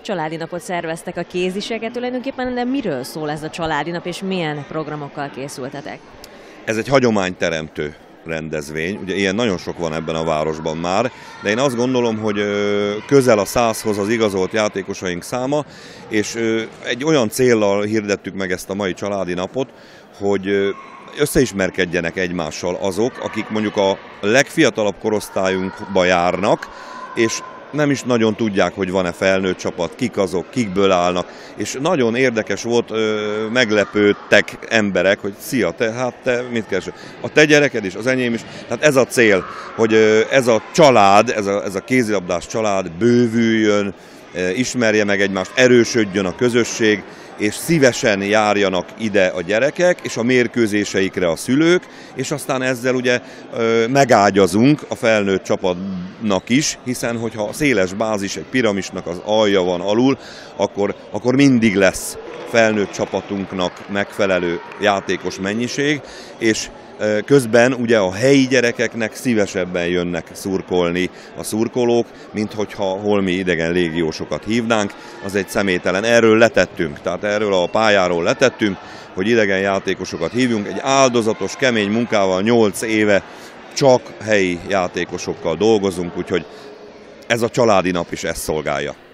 családi napot szerveztek a kéziseket, tulajdonképpen de miről szól ez a családi nap, és milyen programokkal készültetek? Ez egy hagyományteremtő rendezvény, ugye ilyen nagyon sok van ebben a városban már, de én azt gondolom, hogy közel a 100-hoz az igazolt játékosaink száma, és egy olyan céllal hirdettük meg ezt a mai családi napot, hogy összeismerkedjenek egymással azok, akik mondjuk a legfiatalabb korosztályunkba járnak, és nem is nagyon tudják, hogy van-e felnőtt csapat, kik azok, kikből állnak, és nagyon érdekes volt, meglepődtek emberek, hogy szia, te mit keresel? A te gyereked is, az enyém is. Tehát ez a cél, hogy ez a család, ez a kézilabdás család bővüljön, ismerje meg egymást, erősödjön a közösség, és szívesen járjanak ide a gyerekek, és a mérkőzéseikre a szülők, és aztán ezzel ugye megágyazunk a felnőtt csapatnak is, hiszen hogyha a széles bázis egy piramisnak az alja van alul, akkor mindig lesz felnőtt csapatunknak megfelelő játékos mennyiség, és közben ugye a helyi gyerekeknek szívesebben jönnek szurkolni a szurkolók, mint hogyha holmi idegen légiósokat hívnánk, az egy személytelen. Erről letettünk, tehát erről a pályáról letettünk, hogy idegen játékosokat hívjunk. Egy áldozatos, kemény munkával 8 éve csak helyi játékosokkal dolgozunk, úgyhogy ez a családi nap is ezt szolgálja.